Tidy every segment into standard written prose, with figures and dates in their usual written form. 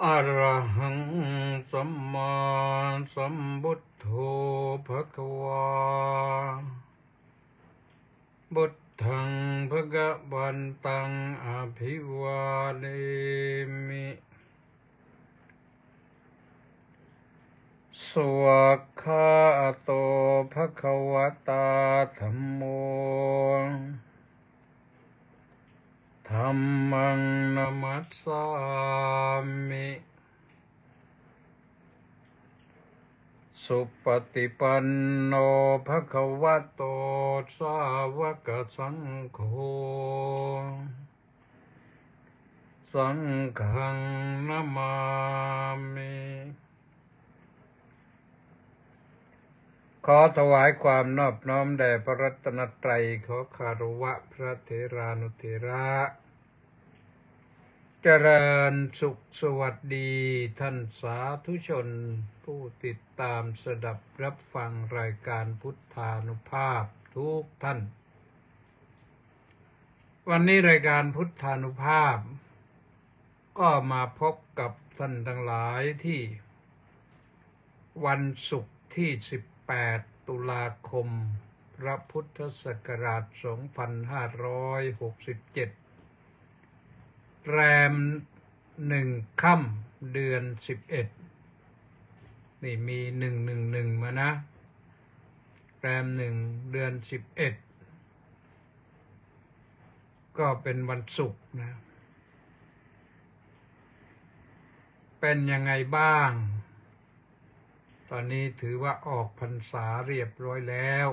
อะระหังสัมมาสัมพุทโธภควาพุทธังภควันตังอภิวาเทมิสวากขาโตภควตาธัมโมธัมมังนัมมัสสามิสุปฏิปันโนภควโตสาวกสังโฆสังฆังนะมามิขอถวายความนอบน้อมแด่พระรัตนตรัยขอคารวะพระเถรานุเถระเจริญสุขสวัสดีท่านสาธุชนผู้ติดตามสดับรับฟังรายการพุทธานุภาพทุกท่านวันนี้รายการพุทธานุภาพก็มาพบกับท่านทั้งหลายที่วันศุกร์ที่18 ตุลาคมพระพุทธศักราช 2567 แรม1 ค่ำเดือน 11นี่มี111มานะแรม1 เดือน 11ก็เป็นวันศุกร์นะเป็นยังไงบ้างตอนนี้ถือว่าออกพรรษาเรียบร้อยแล้ว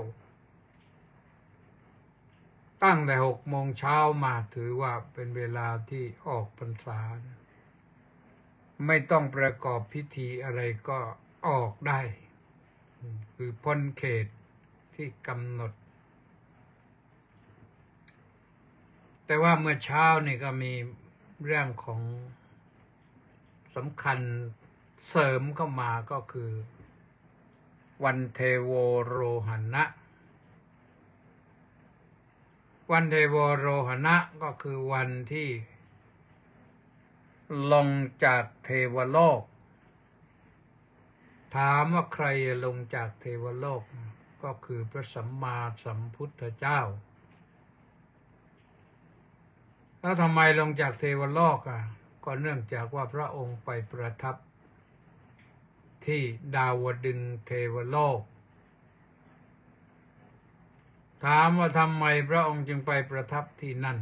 ตั้งแต่6 โมงเช้ามาถือว่าเป็นเวลาที่ออกพรรษาไม่ต้องประกอบพิธีอะไรก็ออกได้คือพ้นเขตที่กำหนดแต่ว่าเมื่อเช้านี่ก็มีเรื่องของสำคัญเสริมเข้ามาก็คือวันเทโวโรหณะวันเทโวโรหณะก็คือวันที่ลงจากเทวโลกถามว่าใครลงจากเทวโลกก็คือพระสัมมาสัมพุทธเจ้าแล้วทำไมลงจากเทวโลกก็เนื่องจากว่าพระองค์ไปประทับที่ดาวดึงส์เทวโลกถามว่าทำไมพระองค์จึงไปประทับที่นั่น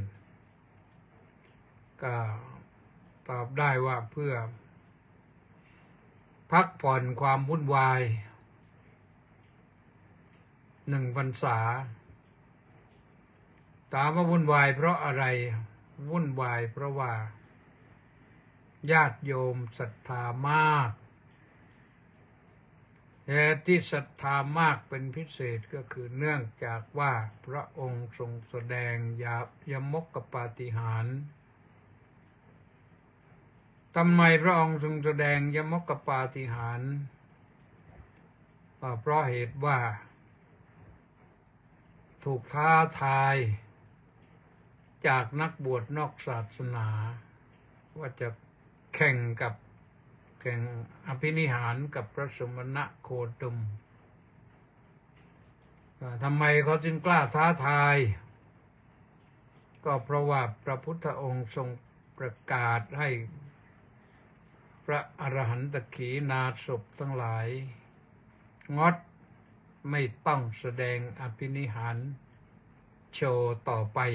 ก็ตอบได้ว่าเพื่อพักผ่อนความวุ่นวาย1 พรรษาถามว่าวุ่นวายเพราะอะไรวุ่นวายเพราะว่าญาติโยมศรัทธามากเหตุที่ศรัทธามากเป็นพิเศษก็คือเนื่องจากว่าพระองค์ทรงแสดงยมกปาฏิหาริย์ทำไมพระองค์ทรงแสดงยมกปาฏิหาริย์เพราะเหตุว่าถูกท้าทายจากนักบวชนอกศาสนาว่าจะแข่งอภินิหารกับพระสมณะโคดมทำไมเขาจึงกล้าท้าทายก็เพราะว่าพระพุทธองค์ทรงประกาศให้พระอรหันตขีณาสพทั้งหลายงดไม่ต้องแสดงอภินิหารโชว์ต่อไป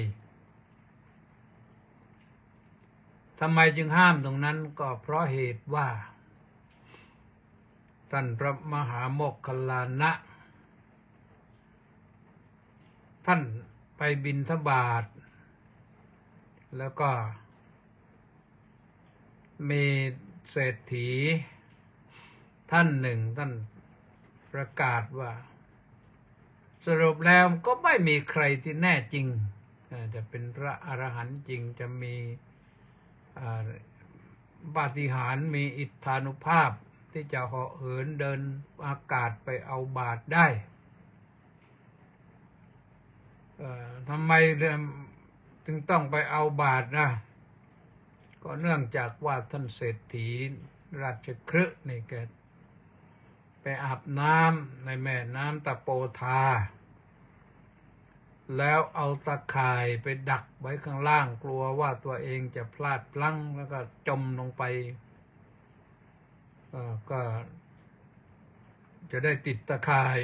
ทำไมจึงห้ามตรงนั้นก็เพราะเหตุว่าท่านพระมหาโมคคัลลานะท่านไปบิณฑบาตแล้วก็มีเศรษฐีท่านหนึ่งท่านประกาศว่าสรุปแล้วก็ไม่มีใครที่แน่จริงจะเป็นพระอรหันต์จริงจะมีปาฏิหาริย์มีอิทธานุภาพที่จะเหาะเหินเดินอากาศไปเอาบาตรได้ทำไมถึงต้องไปเอาบาตรนะก็เนื่องจากว่าท่านเศรษฐีราชคฤห์นี่แกไปอาบน้ำในแม่น้ำตะโปธาแล้วเอาตะข่ายไปดักไว้ข้างล่างกลัวว่าตัวเองจะพลาดพลั้งแล้วก็จมลงไปก็จะได้ติดตะข่าย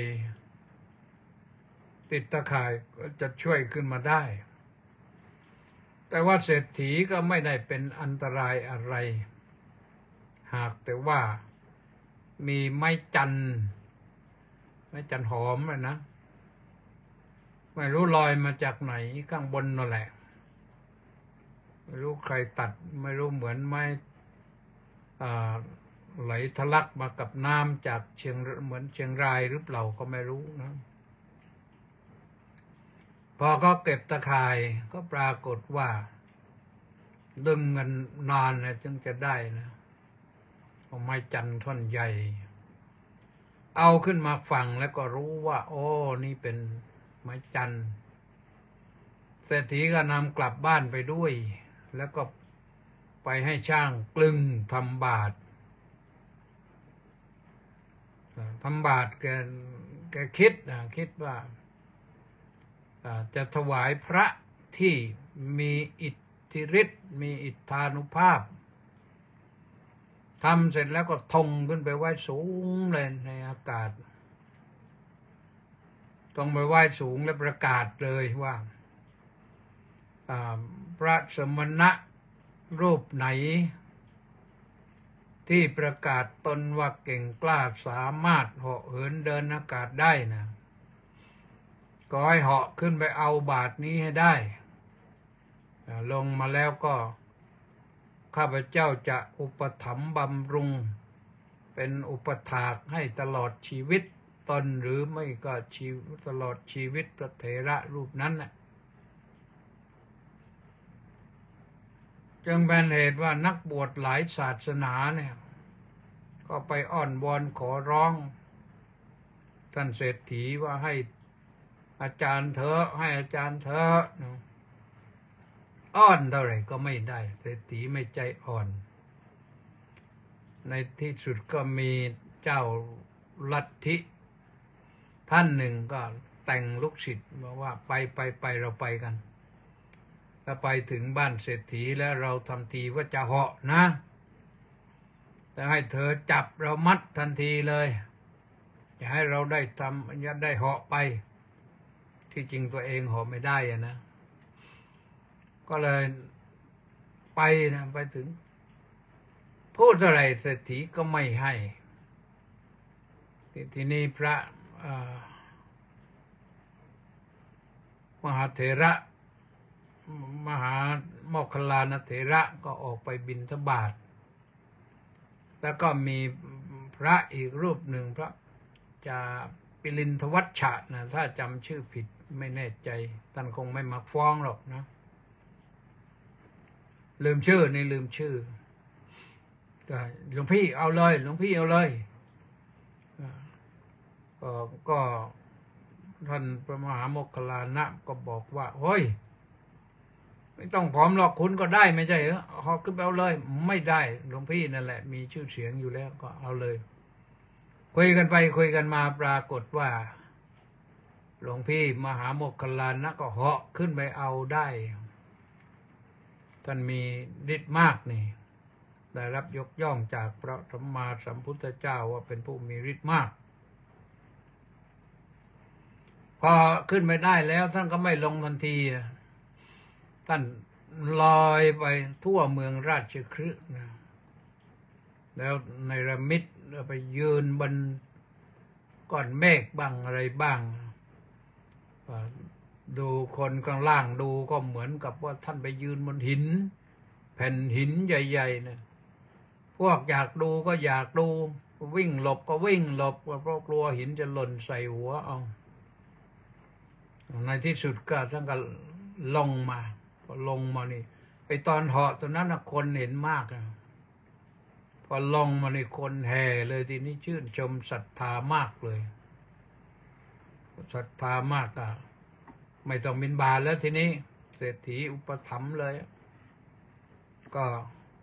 จะช่วยขึ้นมาได้แต่ว่าเศรษฐีก็ไม่ได้เป็นอันตรายอะไรหากแต่ว่ามีไม้จันหอมนะไม่รู้ลอยมาจากไหนข้างบนนั่นแหละไม่รู้ใครตัดไม่รู้เหมือนไม้ไหลทะลักมากับน้ำจากเหมือนเชียงรายหรือเปล่าก็ไม่รู้นะพอเขาเก็บตะข่ายก็ปรากฏว่าดึงกันนานนะจึงจะได้นะเอาไม้จันทร์ท่อนใหญ่เอาขึ้นมาฝั่งแล้วก็รู้ว่าโอ้นี่เป็นไม้จันทร์เศรษฐีก็นำกลับบ้านไปด้วยแล้วก็ไปให้ช่างกลึงทำบาตรแกคิดว่าจะถวายพระที่มีอิทธิฤทธิ์มีอิทธานุภาพทำเสร็จแล้วก็ทงขึ้นไปไว้สูงเลยในอากาศต้องไปไหว้สูงและประกาศเลยว่าพระสมณะรูปไหนที่ประกาศตนว่าเก่งกล้าสามารถเหาะเหินเดินอากาศได้นะก็ให้เหาะขึ้นไปเอาบาตรนี้ให้ได้ลงมาแล้วก็ข้าพเจ้าจะอุปถัมภ์บำรุงเป็นอุปถากให้ตลอดชีวิตตนหรือไม่ก็ตลอดชีวิตพระเถระรูปนั้นนะจึงเป็นเหตุว่านักบวชหลายศาสนาเนี่ยก็ไปอ้อนวอนขอร้องท่านเศรษฐีว่าให้อาจารย์เถอะให้อาจารย์เถอะอ้อนเท่าไหร่ก็ไม่ได้เศรษฐีไม่ใจอ่อนในที่สุดก็มีเจ้าลัทธิท่านหนึ่งก็แต่งลูกศิษย์บอกว่าไปเราไปกันถ้าไปถึงบ้านเศรษฐีแล้วเราทำทีว่าจะเหาะนะจะให้เธอจับเรามัดทันทีเลยจะให้เราได้ได้เหาะไปที่จริงตัวเองเหาะไม่ได้นะก็เลยไปถึงพูดอะไรเศรษฐีก็ไม่ให้ทีนี้พระมหาเถระมหาโมคคัลลานเถระก็ออกไปบิณฑบาตแล้วก็มีพระอีกรูปหนึ่งพระจาปิลินทวัชชะนะถ้าจำชื่อผิดไม่แน่ใจท่านคงไม่มาฟ้องหรอกนะลืมชื่อหลวงพี่เอาเลยก็ท่านพระมหาโมคคัลลานะก็บอกว่าเฮ้ยไม่ต้องผอมหรอกคุณก็ได้ไม่ใช่เหรอหอบขึ้นไปเอาเลยไม่ได้หลวงพี่นั่นแหละมีชื่อเสียงอยู่แล้วก็เอาเลยคุยกันไปคุยกันมาปรากฏว่าหลวงพี่มหาโมคคัลลานะก็เหาะขึ้นไปเอาได้ท่านมีฤทธิ์มากนี่ได้รับยกย่องจากพระสัมมาสัมพุทธเจ้าว่าเป็นผู้มีฤทธิ์มากพอขึ้นไปได้แล้วท่านก็ไม่ลงทันทีท่านลอยไปทั่วเมืองราชคฤห์นะแล้วในระมิดไปยืนบนก้อนเมฆบ้างอะไรบ้างดูคนข้างล่างดูก็เหมือนกับว่าท่านไปยืนบนหินแผ่นหินใหญ่ๆนะพวกอยากดูก็อยากดูวิ่งหลบก็วิ่งหลบเพราะกลัวหินจะหล่นใส่หัวเอาในที่สุดก็ท่านก็ลงมานี่ไอตอนเหาะตอนนั้นนะคนเห็นมากนะพอลงมาในคนแห่เลยทีนี้ชื่นชมศรัทธามากเลยศรัทธามากอ่ะไม่ต้องบิณฑบาตแล้วทีนี้เศรษฐีอุปถัมภ์เลยก็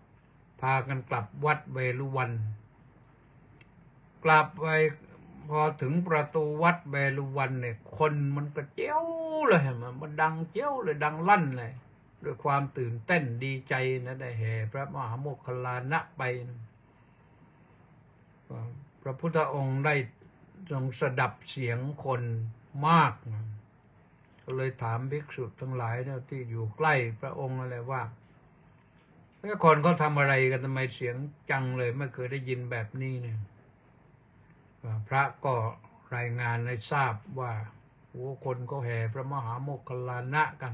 พากันกลับวัดเวฬุวันกลับไปพอถึงประตูวัดเวฬุวันเนี่ยคนมันก็เจ้าเลยมันดังเจ้าเลยดังลั่นเลยด้วยความตื่นเต้นดีใจนะได้แห่พระมหาโมคคัลลานะไปพระพุทธองค์ได้ทรงสดับเสียงคนมากก็เลยถามภิกษุทั้งหลายที่อยู่ใกล้พระองค์อะไรว่าคนเขาทำอะไรกันทำไมเสียงจังเลยไม่เคยได้ยินแบบนี้เนี่ยพระก็รายงานให้ทราบว่าโอ้คนก็แห่พระมหาโมคคัลลานะกัน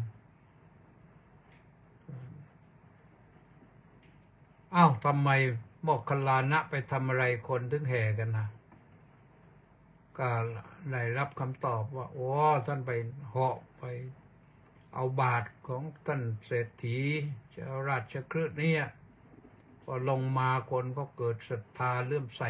อ้าวทำไมโมคคัลลานะไปทำอะไรคนถึงแห่กันนะก็ได้รับคำตอบว่าโอ้ท่านไปเหาะไปเอาบาตรของท่านเศรษฐีเจ้าราชคฤห์เนี่ยพอลงมาคนก็เกิดศรัทธาเลื่อมใส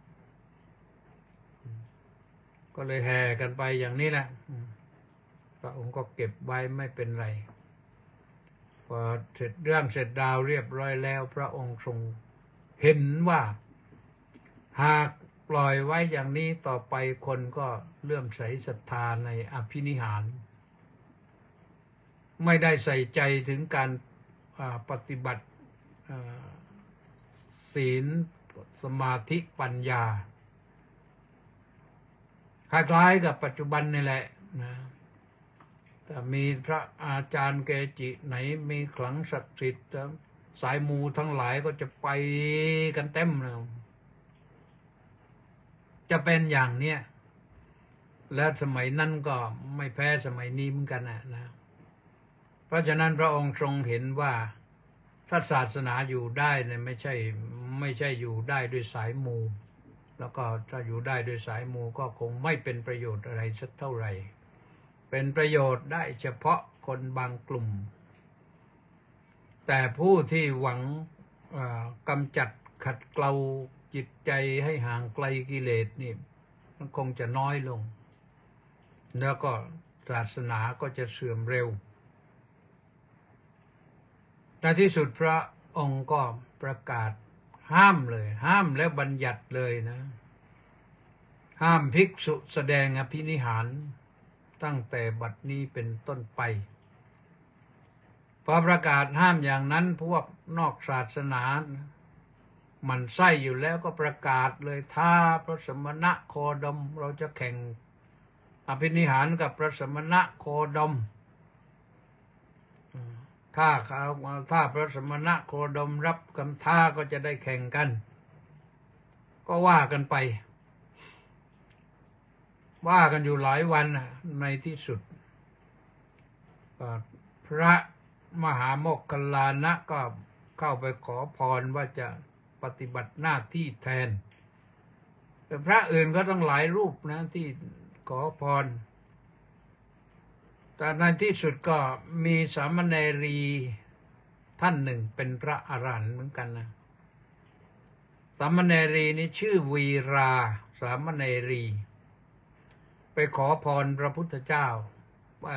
ก็เลยแห่กันไปอย่างนี้แหละพระองค์ก็เก็บไว้ไม่เป็นไรพอเสร็จเรื่องเสร็จราวเรียบร้อยแล้วพระองค์ทรงเห็นว่าหากปล่อยไว้อย่างนี้ต่อไปคนก็เลื่อมใสศรัทธาในอภินิหารไม่ได้ใส่ใจถึงการปฏิบัติศีลสมาธิปัญญาคล้ายๆกับปัจจุบันนี่แหละนะแต่มีพระอาจารย์เกจิไหนมีขลังศักดิ์สิทธิ์สายมูทั้งหลายก็จะไปกันเต็มเลยจะเป็นอย่างเนี้ยและสมัยนั้นก็ไม่แพ้สมัยนี้เหมือนกันนะเพราะฉะนั้นพระองค์ทรงเห็นว่าถ้าศาสนาอยู่ได้เนี่ยไม่ใช่อยู่ได้ด้วยสายมูแล้วก็ถ้าอยู่ได้ด้วยสายมูก็คงไม่เป็นประโยชน์อะไรสักเท่าไหร่เป็นประโยชน์ได้เฉพาะคนบางกลุ่มแต่ผู้ที่หวังกำจัดขัดเกลาจิตใจให้ห่างไกลกิเลสนี่มันคงจะน้อยลงแล้วก็ศาสนาก็จะเสื่อมเร็วในที่สุดพระองค์ก็ประกาศห้ามเลยห้ามและบัญญัติเลยนะห้ามภิกษุแสดงอภินิหารตั้งแต่บัดนี้เป็นต้นไปพอประกาศห้ามอย่างนั้นพวกนอกศาสนามันไส้อยู่แล้วก็ประกาศเลยท้าพระสมณะโคดมเราจะแข่งอภินิหารกับพระสมณะโคดมถ้าพระสมณะโคดมรับคำท้าก็จะได้แข่งกันก็ว่ากันไปว่ากันอยู่หลายวันในที่สุดพระมหาโมคคัลลานะก็เข้าไปขอพรว่าจะปฏิบัติหน้าที่แทนแต่พระอื่นก็ต้องหลายรูปนะที่ขอพรแต่ในที่สุดก็มีสามเณรีท่านหนึ่งเป็นพระอรหันต์เหมือนกันนะสามเณรีนี้ชื่อวีราสามเณรีไปขอพรพระพุทธเจ้าว่า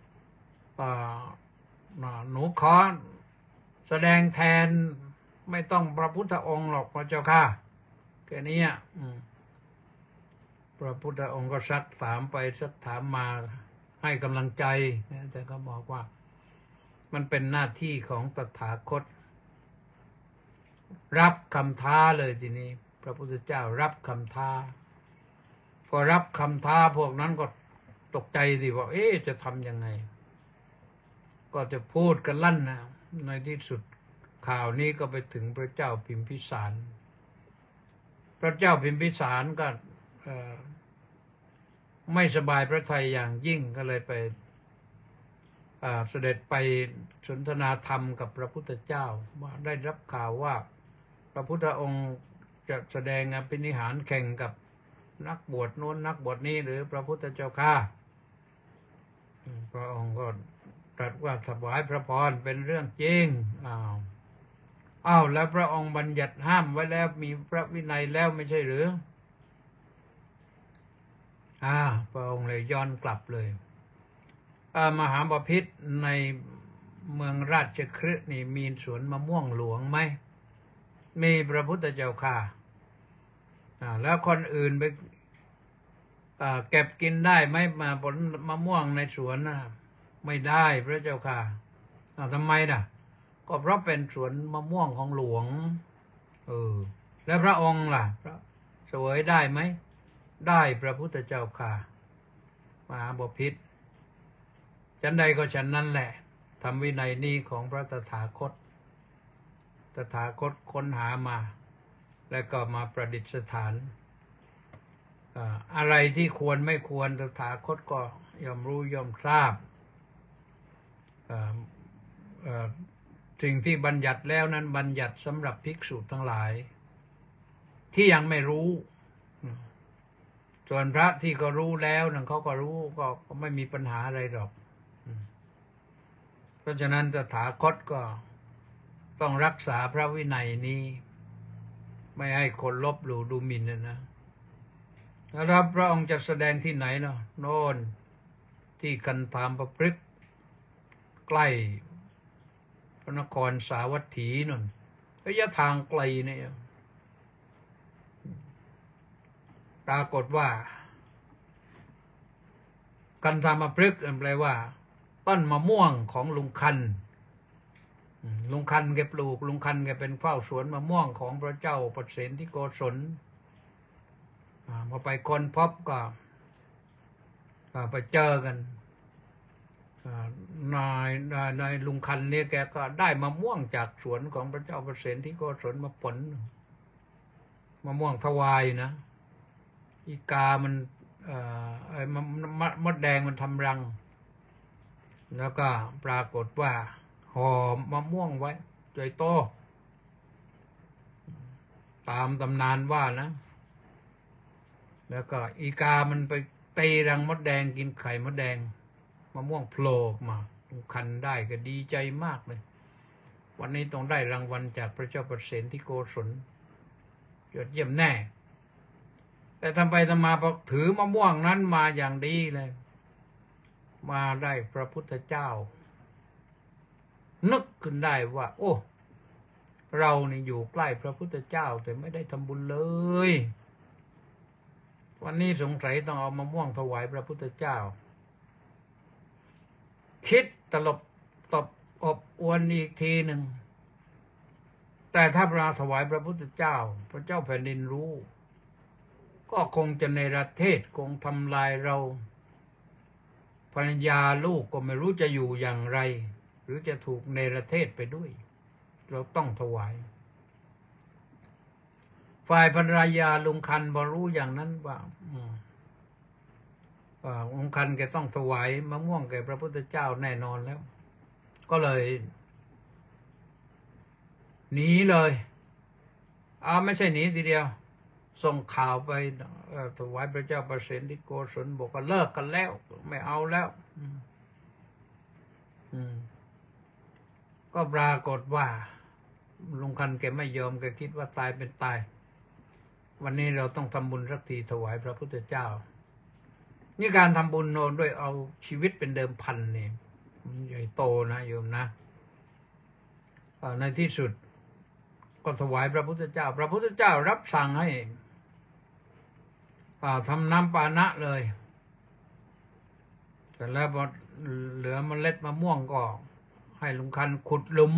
หนูขอแสดงแทนไม่ต้องพระพุทธองค์หรอกพระเจ้าค่ะแค่นี้พระพุทธองค์ก็ซักถามไปซักถามมาให้กำลังใจนะแต่ก็บอกว่ามันเป็นหน้าที่ของตถาคตรับคำท้าเลยทีนี้พระพุทธเจ้ารับคำท้าพอรับคำท้าพวกนั้นก็ตกใจสิว่าจะทำยังไงก็จะพูดกันลั่นนะในที่สุดข่าวนี้ก็ไปถึงพระเจ้าพิมพิสารพระเจ้าพิมพิสารก็ไม่สบายพระทัยอย่างยิ่งก็เลยไปเสด็จไปสนทนาธรรมกับพระพุทธเจ้าว่าได้รับข่าวว่าพระพุทธองค์จะแสดงอภินิหารแข่งกับนักบวชโน้นนักบวชนี้หรือพระพุทธเจ้าข้าพระองค์ก็ตรัสว่าถวายพระพรเป็นเรื่องจริงอ้าวแล้วพระองค์บัญญัติห้ามไว้แล้วมีพระวินัยแล้วไม่ใช่หรือพระองค์เลยย้อนกลับเลยมหาบพิตรในเมืองราชคฤห์นี่มีสวนมะม่วงหลวงไหมมีพระพุทธเจ้าค่ะแล้วคนอื่นไปเก็บกินได้ไหมมาผลมะม่วงในสวนนะไม่ได้พระเจ้าค่ะทำไมน่ะก็เพราะเป็นสวนมะม่วงของหลวงแล้วพระองค์ล่ะเสวยได้ไหมได้พระพุทธเจ้าค่ะมหาบพิตรฉันใดก็ฉันนั้นแหละธรรมวินัยนี้ของพระตถาคตค้นหามาแล้วก็มาประดิษฐานอะไรที่ควรไม่ควรตถาคตก็ย่อมรู้ย่อมทราบสิ่งที่บัญญัติแล้วนั้นบัญญัติสำหรับภิกษุทั้งหลายที่ยังไม่รู้ส่วนพระที่ก็รู้แล้วนั่นเขาก็รู้ก็ไม่มีปัญหาอะไรหรอกเพราะฉะนั้นตถาคตก็ต้องรักษาพระวินัยนี้ไม่ให้คนลบหลู่ดูหมิ่นนะแล้วพระองค์จะแสดงที่ไหนเนาะโน่นที่กันธามประพฤกษ์ใกล้พระนครสาวัตถีนั่นระยะทางไกลเนี่ยปรากฏว่ากันธามประพฤกษ์แปลว่าต้นมะม่วงของลุงคันแกปลูกลุงคันแกเป็นเฝ้าสวนมะม่วงของพระเจ้าปเสนที่โกศลพอไปค้นพบก็ไปเจอกันนายลุงคันเนี่ยแกก็ได้มะม่วงจากสวนของพระเจ้าปเสนที่โกศลมาผลมะม่วงถวายนะอีกามันมดแดงมันทำรังแล้วก็ปรากฏว่าห่อมะม่วงไว้ใจโตตามตำนานว่านะแล้วก็อีกามันไปตีรังมดแดงกินไข่มดแดงมะม่วงโผล่มาคันได้ก็ดีใจมากเลยวันนี้ต้องได้รางวัลจากพระเจ้าปเสนที่โกศลยอดเยี่ยมแน่แต่ทำไปทำมาพอถือมะม่วงนั้นมาอย่างดีเลยมาได้พระพุทธเจ้านึกขึ้นได้ว่าโอ้เรานี่อยู่ใกล้พระพุทธเจ้าแต่ไม่ได้ทำบุญเลยวันนี้สงสัยต้องเอามะม่วงถวายพระพุทธเจ้าคิดตลบตบอบอวนอีกทีหนึ่งแต่ถ้าเราถวายพระพุทธเจ้าพระเจ้าแผ่นดินรู้ก็คงจะในประเทศคงทำลายเราภรรยาลูกก็ไม่รู้จะอยู่อย่างไรหรือจะถูกในประเทศไปด้วยเราต้องถวายฝ่ายภรรยาลุงคันพอรู้อย่างนั้นว่าลุงคันแกต้องถวายมะม่วงแก่พระพุทธเจ้าแน่นอนแล้วก็เลยหนีเลยไม่ใช่หนีทีเดียวส่งข่าวไปถวายพระเจ้าปเสนที่โกศลบอกว่าเลิกกันแล้วไม่เอาแล้วก็ปรากฏว่าลุงคันแกไม่ยอมแกคิดว่าตายเป็นตายวันนี้เราต้องทำบุญสักทีถวายพระพุทธเจ้านี่การทำบุญโนด้วยเอาชีวิตเป็นเดิมพันเนี่ยใหญ่โตนะโยมนะในที่สุดก็ถวายพระพุทธเจ้าพระพุทธเจ้ารับสั่งให้ทำน้ำปานะเลยแต่แล้วพอเหลือเมล็ดมะม่วงก็ให้ลุงคันขุดหลุม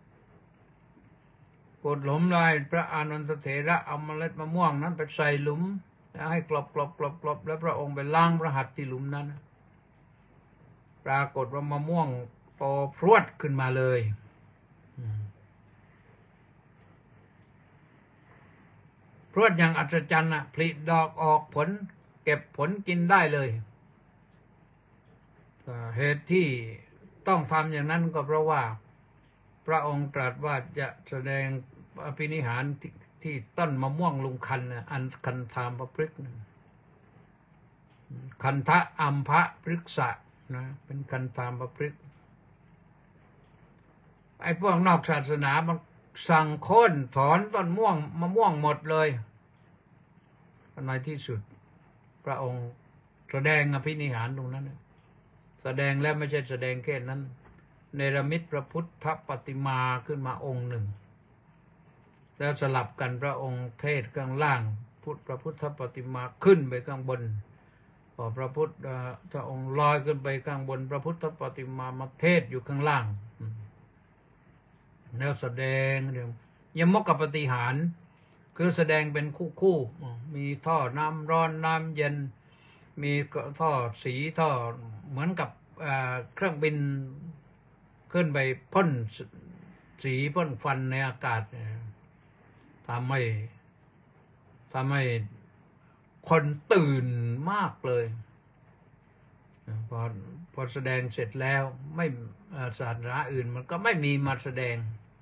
ได้พระอานนทเถระเอาเมล็ดมะม่วงนั้นไปใส่หลุมแล้วให้กลบแล้วพระองค์ไปล้างพระหัตถ์ที่หลุมนั้นปรากฏว่ามะม่วงโตพรวดขึ้นมาเลยพรวดอย่างอัศจรรย์ผลิดอกออกผลเก็บผลกินได้เลยเหตุที่ต้องทำอย่างนั้นก็เพราะว่าพระองค์ตรัสว่าจะแสดงอภินิหารที่ต้นมะม่วงลุงคันอันคันธามพฤกษ์คันทะอัมพะพฤกษะนะเป็นคันธามพฤกษ์ไอ้พวกนอกศาสนามันสั่งโค่นถอนต้นม่วงมะม่วงหมดเลยในที่สุดพระองค์แสดงอภินิหารตรงนั้นแสดงแล้วไม่ใช่แสดงแค่นั้นเนรมิตพระพุทธปฏิมาขึ้นมาองค์หนึ่งแล้วสลับกันพระองค์เทศข้างล่างพระพุทธปฏิมาขึ้นไปข้างบนพอพระพุทธองค์ลอยขึ้นไปข้างบนพระพุทธปฏิมามาเทศอยู่ข้างล่างแล้วแสดงยมกปฏิหารคือแสดงเป็นคู่มีท่อน้ำร้อนน้ำเย็นมีท่อสีท่อเหมือนกับเครื่องบินขึ้นไปพ่นสีพ่นฟันในอากาศทำให้คนตื่นมากเลยพอแสดงเสร็จแล้วไม่ศาสนาอื่นมันก็ไม่มีมาแสดง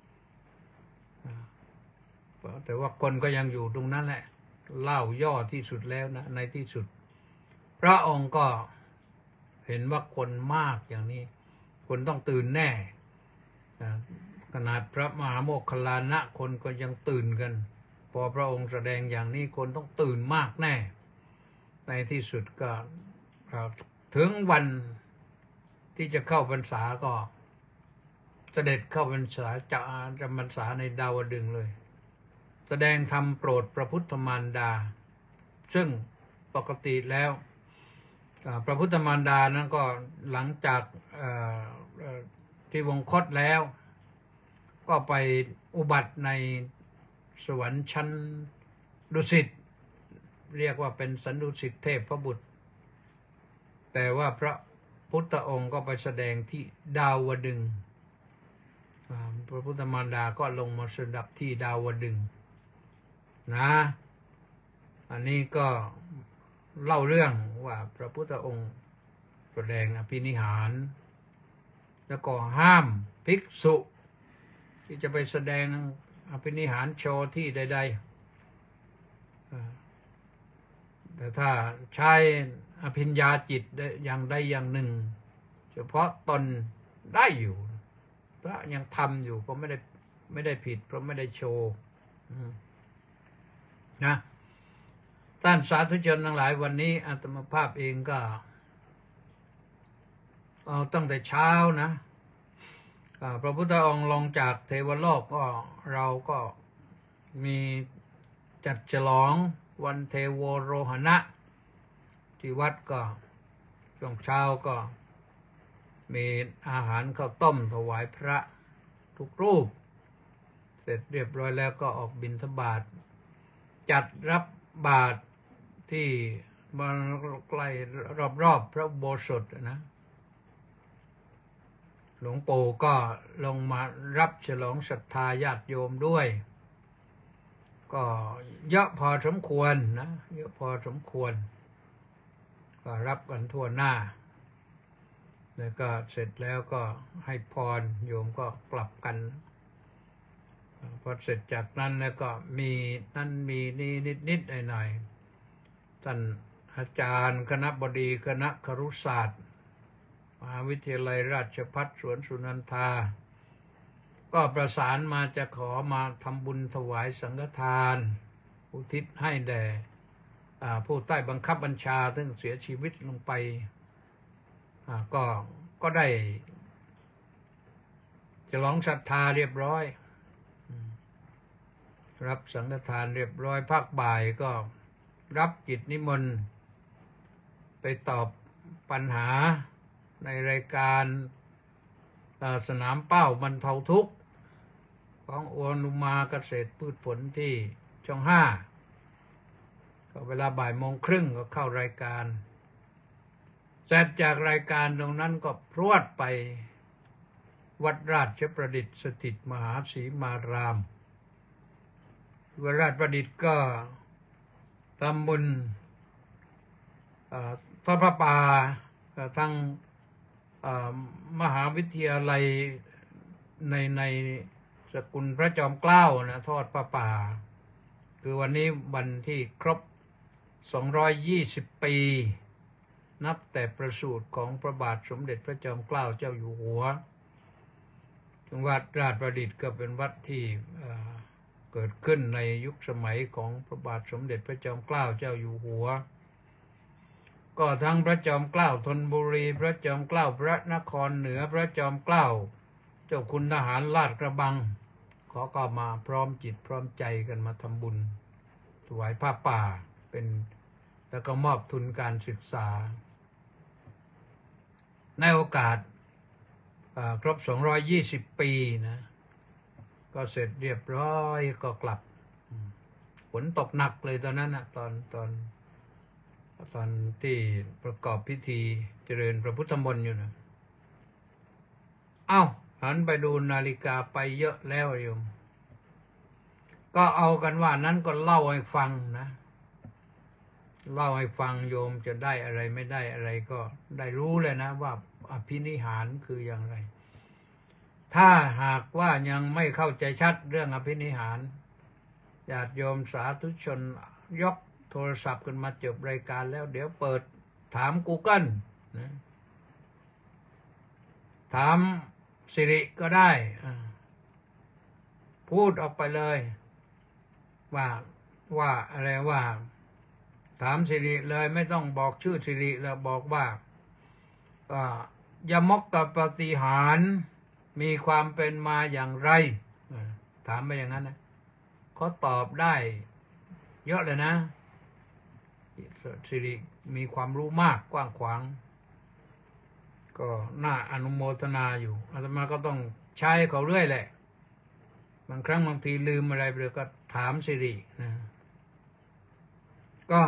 แต่ว่าคนก็ยังอยู่ตรงนั้นแหละเล่าย่อที่สุดแล้วนะในที่สุดพระองค์ก็เห็นว่าคนมากอย่างนี้คนต้องตื่นแน่ขนาดพระมหาโมคคัลลานะคนก็ยังตื่นกันพอพระองค์แสดงอย่างนี้คนต้องตื่นมากแน่ในที่สุดก็ถึงวันที่จะเข้าพรรษาก็เสด็จเข้าพรรษาจำพรรษาในดาวดึงส์เลยแสดงธรรมโปรดพระพุทธมารดาซึ่งปกติแล้วพระพุทธมารดานั้นก็หลังจากที่วงคตแล้วก็ไปอุบัติในสวรรค์ชั้นดุสิตเรียกว่าเป็นสันดุสิตเทพพบุตรแต่ว่าพระพุทธองค์ก็ไปแสดงที่ดาวดึงส์พระพุทธมารดาก็ลงมาสดับที่ดาวดึงส์นะอันนี้ก็เล่าเรื่องว่าพระพุทธองค์แสดงอภินิหารแล้วก็ห้ามภิกษุที่จะไปแสดงอภินิหารโชว์ที่ใดๆแต่ถ้าใช้อภิญญาจิตอย่างใดอย่างหนึ่งเฉพาะตนได้อยู่พระยังทำอยู่ก็ไม่ได้ผิดเพราะไม่ได้โชว์นะท่านสาธุชนทั้งหลายวันนี้อาตมาภาพเองก็เอาตั้งแต่เช้านะพระพุทธองค์ลงจากเทวโลกก็เราก็มีจัดฉลองวันเทโวโรหณะที่วัดก็ช่วงเช้าก็มีอาหารข้าวต้มถวายพระทุกรูปเสร็จเรียบร้อยแล้วก็ออกบิณฑบาตจัดรับบาตรที่มาใกล้รอบพระอุโบสถนะหลวงปู่ก็ลงมารับฉลองศรัทธาญาติโยมด้วยก็เยอะพอสมควรนะเยอะพอสมควรก็รับกันทั่วหน้าแล้วก็เสร็จแล้วก็ให้พรโยมก็กลับกันพอเสร็จจากนั้นแล้วก็มีนั่นมีนี่นิดหน่อยท่านอาจารย์คณบดีคณะครุศาสตร์มหาวิทยาลัยราชภัฏสวนสุนันทาก็ประสานมาจะขอมาทำบุญถวายสังฆทานอุทิศให้แด่ผู้ใต้บังคับบัญชาซึ่งเสียชีวิตลงไปก็ได้ฉลองศรัทธาเรียบร้อยรับสังฆทานเรียบร้อยภาคบ่ายก็รับกิจนิมนต์ไปตอบปัญหาในรายการสนามเป้าบรรเทาทุกข์ของอนุมาเกษตรพืชผลที่ช่อง 5ก็เวลาบ่ายโมงครึ่งก็เข้ารายการเสร็จจากรายการตรงนั้นก็พรวดไปวัดราชประดิษฐ์สถิตมหาสีมารามวัดราชประดิษฐ์ก็ทำบุญทอดพระป่าทั้งมหาวิทยาลัยในสกุลพระจอมเกล้านะทอดพระป่าคือวันนี้วันที่ครบ220 ปีนับแต่ประสูติของพระบาทสมเด็จพระจอมเกล้าเจ้าอยู่หัววัดราชประดิษฐ์ก็เป็นวัดที่เกิดขึ้นในยุคสมัยของพระบาทสมเด็จพระจอมเกล้าเจ้าอยู่หัวก็ทั้งพระจอมเกล้าธนบุรีพระจอมเกล้าพระนครเหนือพระจอมเกล้าเจ้าคุณทหารลาดกระบังขเขาก็มาพร้อมจิตพร้อมใจกันมาทำบุญถวายผ้าป่าเป็นแล้วก็มอบทุนการศึกษาในโอกาสครบ220 ปีนะก็เสร็จเรียบร้อยก็กลับฝนตกหนักเลยตอนนั้นนะตอนที่ประกอบพิธีเจริญพระพุทธมนต์อยู่นะหันไปดูนาฬิกาไปเยอะแล้วโยมก็เอากันว่านั้นก็เล่าให้ฟังนะเล่าให้ฟังโยมจะได้อะไรไม่ได้อะไรก็ได้รู้เลยนะว่าอภินิหารคืออย่างไรถ้าหากว่ายังไม่เข้าใจชัดเรื่องอภินิหารญาติโยมสาธุชนยกโทรศัพท์กันมาจบรายการแล้วเดี๋ยวเปิดถาม Google นะถามสิริก็ได้พูดออกไปเลยว่าอะไรว่าถามสิริเลยไม่ต้องบอกชื่อสิริแล้วบอกว่ายมกกับปาฏิหาริย์มีความเป็นมาอย่างไรถามไปอย่างนั้นนะเขาตอบได้เยอะเลยนะสิริมีความรู้มากกว้างขวางก็น่าอนุโมทนาอยู่อาตมาก็ต้องใช้เขาเรื่อยแหละบางครั้งบางทีลืมอะไรไปเลยก็ถามสิรินะก็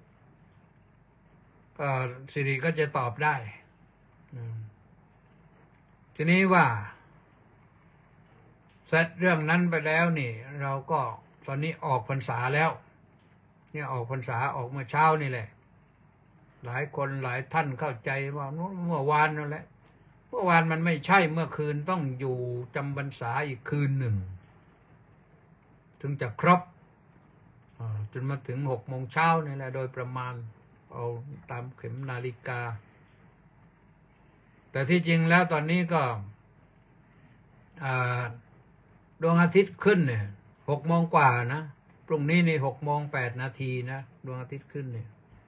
สิริก็จะตอบได้ทีนี้ว่าเสร็จเรื่องนั้นไปแล้วนี่เราก็ตอนนี้ออกพรรษาแล้วเนี่ยออกพรรษาออกเมื่อเช้านี่แหละหลายคนหลายท่านเข้าใจว่าเมื่อวานนั่นแหละเมื่อวานมันไม่ใช่เมื่อคืนต้องอยู่จำพรรษาอีกคืนหนึ่งถึงจะครบจนมาถึง6 โมงเช้านี่แหละโดยประมาณเอาตามเข็มนาฬิกาแต่ที่จริงแล้วตอนนี้ก็ดวงอาทิตย์ขึ้นเนี่ย6 โมงกว่านะพรุ่งนี้นี่6:08 นะดวงอาทิตย์ขึ้นเนี่ย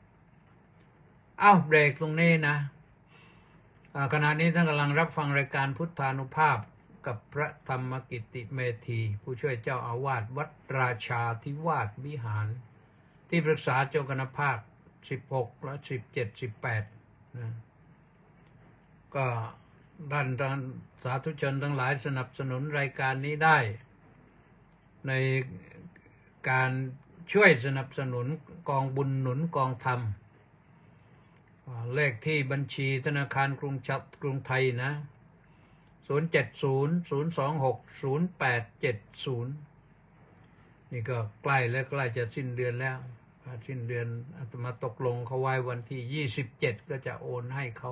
เบรกตรงนี้นะขณะนี้ท่านกำลังรับฟังรายการพุทธานุภาพกับพระธรรมกิติเมธีผู้ช่วยเจ้าอาวาสวัดราชาธิวาสวิหารที่ปรึกษาเจ้าคณะภาค16และ17 18นะก็ท่านสาธุชนทั้งหลายสนับสนุนรายการนี้ได้ในการช่วยสนับสนุนกองบุญหนุนกองธรรมเลขที่บัญชีธนาคารกรุงไทยนะ070-026-0870นี่ก็ใกล้และใกล้จะสิ้นเดือนแล้วสิ้นเดือนอาตมาตกลงเขาไว้วันที่27ก็จะโอนให้เขา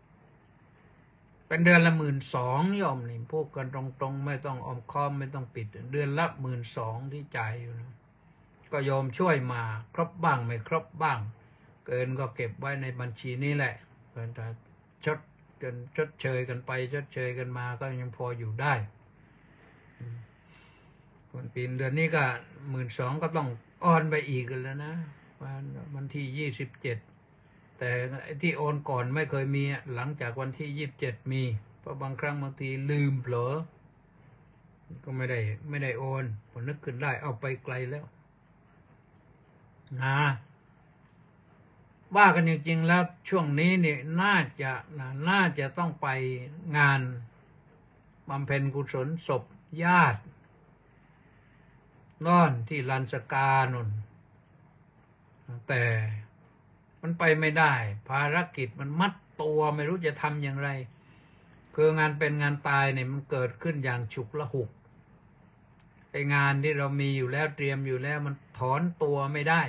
เป็นเดือนละ12,000โยมนี่พูดกันตรงๆไม่ต้องออมค้อมไม่ต้องปิดเดือนละ12,000ที่จ่ายอยู่นะก็โยมช่วยมาครบบ้างไม่ครบบ้างเกินก็เก็บไว้ในบัญชีนี้แหละแต่ชดเชยกันไปชดเชยกันมาก็ยังพออยู่ได้คนปีนเดือนนี้ก็12,000ก็ต้องออนไปอีกแล้วนะวันที่27แต่ที่โอนก่อนไม่เคยมีหลังจากวันที่27มีเพราะบางครั้งบางทีลืมเผลอก็ไม่ได้โอนพอนึกขึ้นได้เอาไปไกลแล้วนะว่ากันจริงๆแล้วช่วงนี้นี่น่าจะต้องไปงานบำเพ็ญกุศลศพญาตินอนที่ลานสกานนแต่มันไปไม่ได้ภารกิจมันมัดตัวไม่รู้จะทำอย่างไรคืองานเป็นงานตายเนี่ยมันเกิดขึ้นอย่างฉุกละหุกไอ้งานที่เรามีอยู่แล้วเตรียมอยู่แล้วมันถอนตัวไม่ได้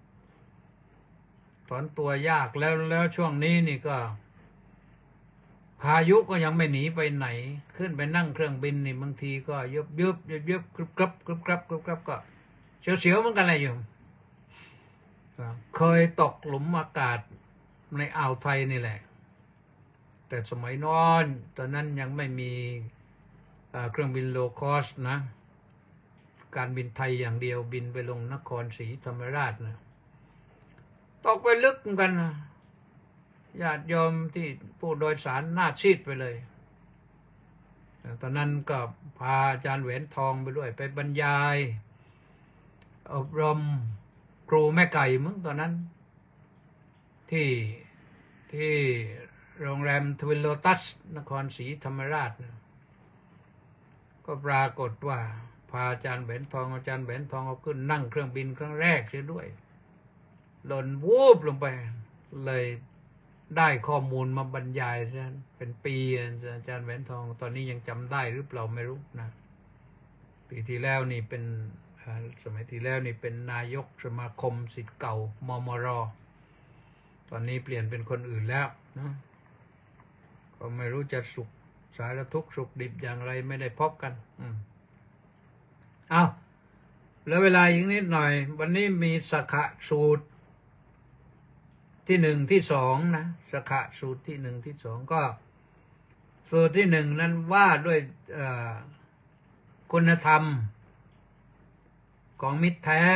ถอนตัวยากแล้วช่วงนี้นี่ก็พายุก็ยังไม่หนีไปไหนขึ้นไปนั่งเครื่องบินนี่บางทีก็ยึบกรับก็เสียวเหมือนกันเลยอยู่เคยตกหลุมอากาศในอ่าวไทยนี่แหละแต่สมัยนอนตอนนั้นยังไม่มีเครื่องบินโลคอสนะการบินไทยอย่างเดียวบินไปลงนครศรีธรรมราชนะตกไปลึกเหมือนกันนะญาติโยมที่ผู้โดยสารหน้าซีดไปเลยตอนนั้นก็พาอาจารย์แหวนทองไปด้วยไปบรรยายอบรมครูแม่ไก่มั้งตอนนั้นที่โรงแรมทวินโลตัสนครศรีธรรมราชนะก็ปรากฏว่าพาอาจารย์แหวนทองเอาขึ้นนั่งเครื่องบินครั้งแรกเสียด้วยหล่นวูบลงไปเลยได้ข้อมูลมาบรรยายซะเป็นปีอาจารย์แหวนทองตอนนี้ยังจำได้หรือเปล่าไม่รู้นะปีที่แล้วนี่เป็นสมัยที่แล้วนี่เป็นนายกสมาคมศิษย์เก่ามมร.ตอนนี้เปลี่ยนเป็นคนอื่นแล้วนะก็ไม่รู้จะสุขสารทุกข์สุขดิบอย่างไรไม่ได้พบกันเอาแล้วเวลาอีกนิดหน่อยวันนี้มีสักขะสูตรที่หนึ่งที่สองนะสักขะสูตรที่หนึ่งที่สองก็สูตรที่หนึ่งนั้นว่าด้วยคุณธรรมของมิตรแท้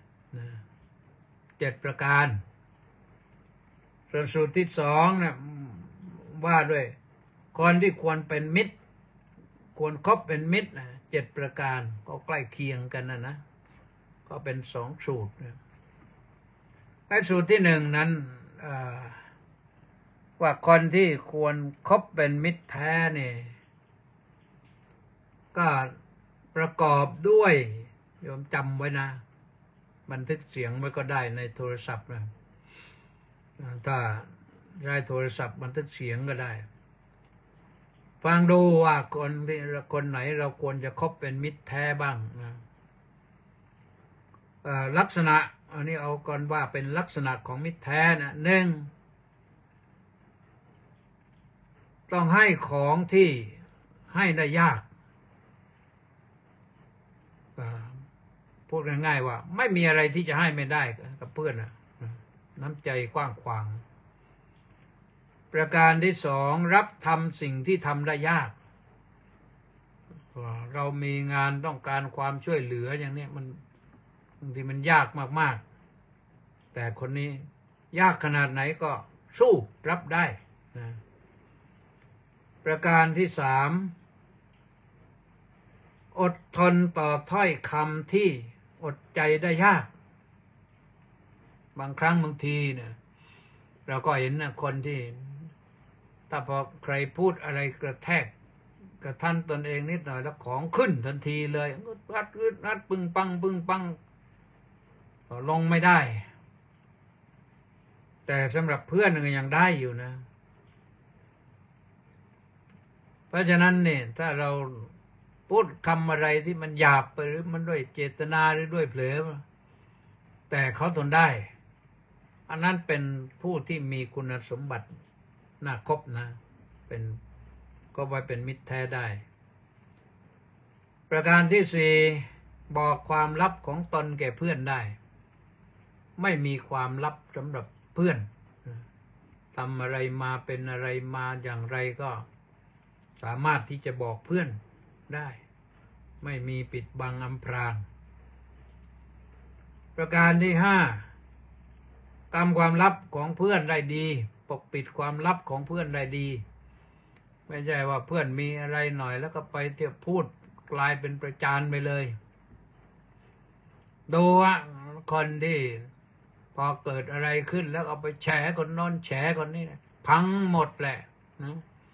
7 ประการส่วนสูตรที่สองนะว่าด้วยคนที่ควรเป็นมิตรควรคบเป็นมิตร7 ประการก็ใกล้เคียงกันนะก็เป็น2 สูตรไอ้สูตรที่หนึ่งนั้นว่าคนที่ควรคบเป็นมิตรแท้เนี่ยก็ประกอบด้วยโยมจำไว้นะบันทึกเสียงไว้ก็ได้ในโทรศัพท์นะถ้าใช้โทรศัพท์บันทึกเสียงก็ได้ฟังดูว่าคนไหนเราควรจะคบเป็นมิตรแท้บ้างนะลักษณะอันนี้เอาก่อนว่าเป็นลักษณะของมิตรแท้นะ1ต้องให้ของที่ให้ได้ยากพูดง่ายๆว่าไม่มีอะไรที่จะให้ไม่ได้กับเพื่อนนะน้ำใจกว้างขวางประการที่สองรับทำสิ่งที่ทำได้ยากเรามีงานต้องการความช่วยเหลืออย่างนี้มันบางทีมันยากมากๆแต่คนนี้ยากขนาดไหนก็สู้รับได้นะประการที่สามอดทนต่อถ้อยคำที่อดใจได้ยากบางครั้งบางทีเนี่ยเราก็เห็นนะคนที่ถ้าพอใครพูดอะไรกระแทกกระทันตนเองนิดหน่อยแล้วของขึ้นทันทีเลยนัดปึ้งปังลงไม่ได้แต่สำหรับเพื่อนก็ยังได้อยู่นะเพราะฉะนั้นเนี่ยถ้าเราพูดคำอะไรที่มันหยาบไปหรือมันด้วยเจตนาหรือด้วยเผลอแต่เขาทนได้อันนั้นเป็นผู้ที่มีคุณสมบัติน่าคบนะเป็นก็ไว้เป็นมิตรแท้ได้ประการที่สี่บอกความลับของตนแก่เพื่อนได้ไม่มีความลับสำหรับเพื่อนทำอะไรมาเป็นอะไรมาอย่างไรก็สามารถที่จะบอกเพื่อนได้ไม่มีปิดบังอำพรางประการที่ห้ากำความลับของเพื่อนได้ดีปกปิดความลับของเพื่อนได้ดีไม่ใช่ว่าเพื่อนมีอะไรหน่อยแล้วก็ไปเที่ยวพูดกลายเป็นประจานไปเลยดูว่าคนที่พอเกิดอะไรขึ้นแล้วเอาไปแฉคนโน้นแฉคนนี้พังหมดแหละนะ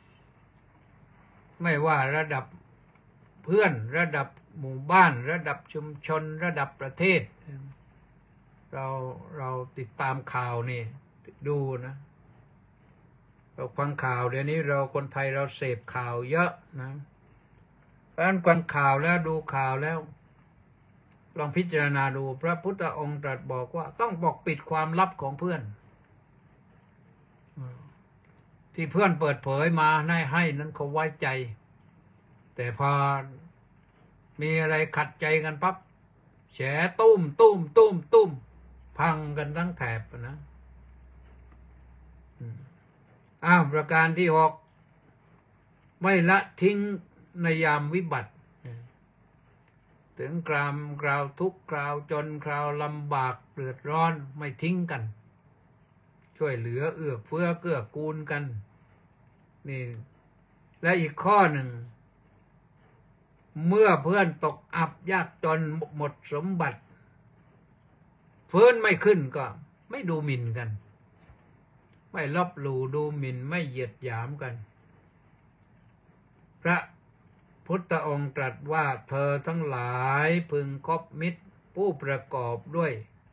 ไม่ว่าระดับเพื่อนระดับหมู่บ้านระดับชุมชนระดับประเทศเราติดตามข่าวนี่ดูนะเราฟังข่าวเดี๋ยวนี้เราคนไทยเราเสพข่าวเยอะนะเพราะฉะนั้นฟังข่าวแล้วดูข่าวแล้วลองพิจารณาดูพระพุทธองค์ตรัสบอกว่าต้องปกปิดความลับของเพื่อนที่เพื่อนเปิดเผยมาให้นั้นเขาไว้ใจแต่พอมีอะไรขัดใจกันปั๊บแฉตุ้มพังกันทั้งแถบนะประการที่หกไม่ละทิ้งในยามวิบัติถึงคราวทุกข์คราวจนคราวลำบากเดือดร้อนไม่ทิ้งกันช่วยเหลือเอื้อเฟื้อเกื้อกูลกันนี่และอีกข้อหนึ่งเมื่อเพื่อนตกอับยากจนหมดสมบัติฟื้นไม่ขึ้นก็ไม่ดูหมิ่นกันไม่ลบหลู่ดูหมิ่นไม่เหยียดหยามกันพระพุทธองค์ตรัสว่าเธอทั้งหลายพึงคบมิตรผู้ประกอบด้วย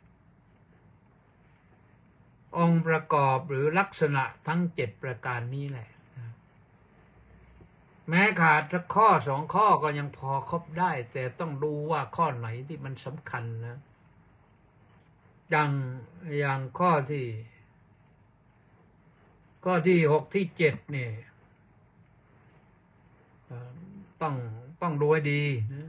องค์ประกอบหรือลักษณะทั้ง7ประการนี้แหละแม้ขาดสักข้อ2ข้อก็ยังพอคบได้แต่ต้องดูว่าข้อไหนที่มันสำคัญนะอย่างข้อที่6ที่7นี่ต้องดูให้ดีนะ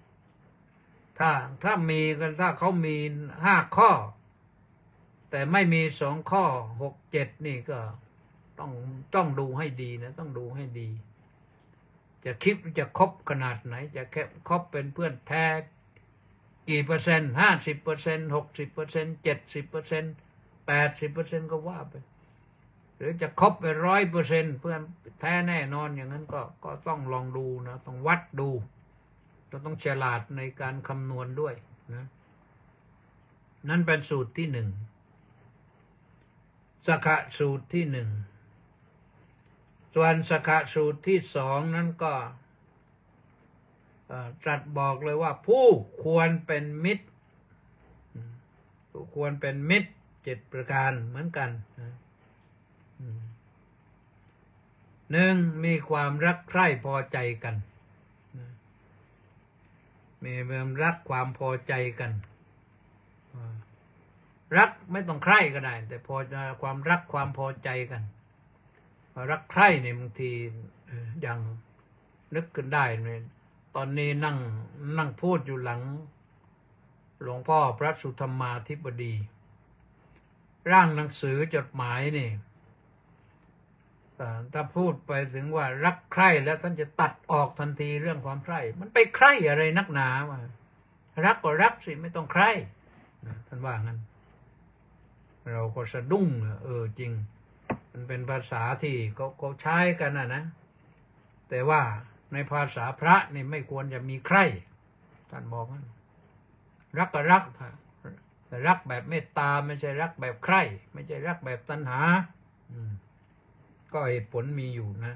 ถ้ามีกันถ้าเขามี5ข้อแต่ไม่มี2ข้อ6 7นี่ก็ต้องดูให้ดีนะต้องดูให้ดีจะคิดจะคบขนาดไหนจะแค่คบเป็นเพื่อนแท้กี่เปอร์เซ็นต์50% 60% 70% 80%ก็ว่าไปหรือจะคบไป100%เพื่อนแท้แน่นอนอย่างนั้นก็ต้องลองดูนะต้องวัดดูต้องฉลาดในการคำนวณด้วยนะนั่นเป็นสูตรที่1สขะสูตรที่1ส่วนสขะสูตรที่2นั้นก็ตรัสบอกเลยว่าผู้ควรเป็นมิตรผู้ควรเป็นมิตร7ประการเหมือนกัน1มีความรักใคร่พอใจกันมีความรักความพอใจกันรักไม่ต้องใคร่ก็ได้แต่พอความรักความพอใจกันรักใคร่เนี่ยบางทีอย่างนึกขึ้นได้เนี่ยตอนนี้นั่งพูดอยู่หลังหลวงพ่อพระสุธรรมาธิบดีร่างหนังสือจดหมายนี่ถ้าพูดไปถึงว่ารักใคร่แล้วท่านจะตัดออกทันทีเรื่องความใคร่มันไปใคร่อะไรนักหนามารักก็รักสิไม่ต้องใคร่ท่านว่างั้นเราก็สะดุ้งจริงมันเป็นภาษาที่เขาใช้กันนะแต่ว่าในภาษาพระนี่ไม่ควรจะมีใคร่ท่านบอกงั้นรักก็รักแต่รักแบบเมตตาไม่ใช่รักแบบใคร่ไม่ใช่รักแบบตัณหาก็เหตุผลมีอยู่นะ